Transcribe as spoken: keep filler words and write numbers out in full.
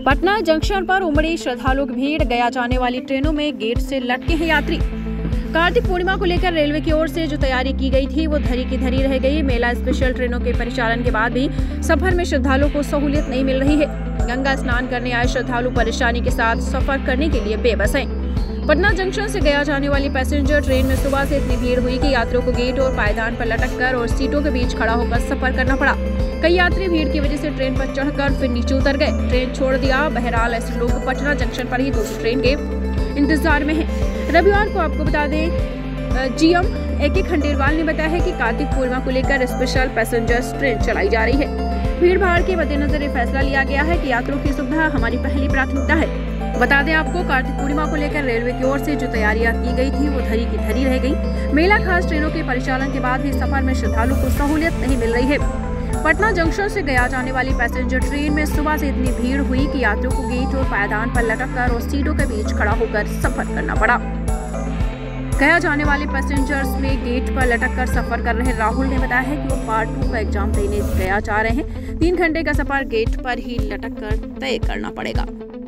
Patna junction पर उमड़ी श्रद्धालुओं की भीड़। गया जाने वाली ट्रेनों में गेट से लटके हैं यात्री। कार्तिक पूर्णिमा को लेकर रेलवे की ओर से जो तैयारी की गई थी वो धरी की धरी रह गई। मेला स्पेशल ट्रेनों के परिचालन के बाद भी सफर में श्रद्धालुओं को सहूलियत नहीं मिल रही है। गंगा स्नान करने आए श्रद्धालु परेशानी के साथ सफर करने के लिए बेबस हैं। पटना जंक्शन से गया जाने वाली पैसेंजर ट्रेन में सुबह से इतनी भीड़ हुई कि यात्रियों को गेट और पायदान पर लटक कर और सीटों के बीच खड़ा होकर सफर करना पड़ा। कई यात्री भीड़ की वजह से ट्रेन पर चढ़कर फिर नीचे उतर गए। ट्रेन छोड़ दिया। बहरहाल ऐसे लोग पटना जंक्शन पर ही दूसरी ट्रेन के इंतजार में हैं। रविवार को आपको बता दें, जीएम ए के खंडेलवाल ने बताया है कि कार्तिक पूर्णिमा को लेकर स्पेशल पैसेंजर्स ट्रेन चलाई जा रही है। भीड़ भाड़ के मद्देनजर ये फैसला लिया गया है कि यात्रियों की सुविधा हमारी पहली प्राथमिकता है। बता दें आपको, कार्तिक पूर्णिमा को लेकर रेलवे की ओर से जो तैयारियां की गई थी वो धरी की धरी रह गई। मेला खास ट्रेनों के परिचालन के बाद भी सफर में श्रद्धालुओं को सहूलियत नहीं मिल रही है। पटना जंक्शन से गया जाने वाली पैसेंजर ट्रेन में सुबह से इतनी भीड़ हुई कि यात्रियों को गेट और पायदान पर लटक कर और सीटों के बीच खड़ा होकर सफर करना पड़ा। गया जाने वाले पैसेंजर्स में गेट पर लटक कर सफर कर रहे राहुल ने बताया है कि वो पार्ट टू का एग्जाम देने गया जा रहे हैं। तीन घंटे का सफर गेट पर ही लटक कर तय करना पड़ेगा।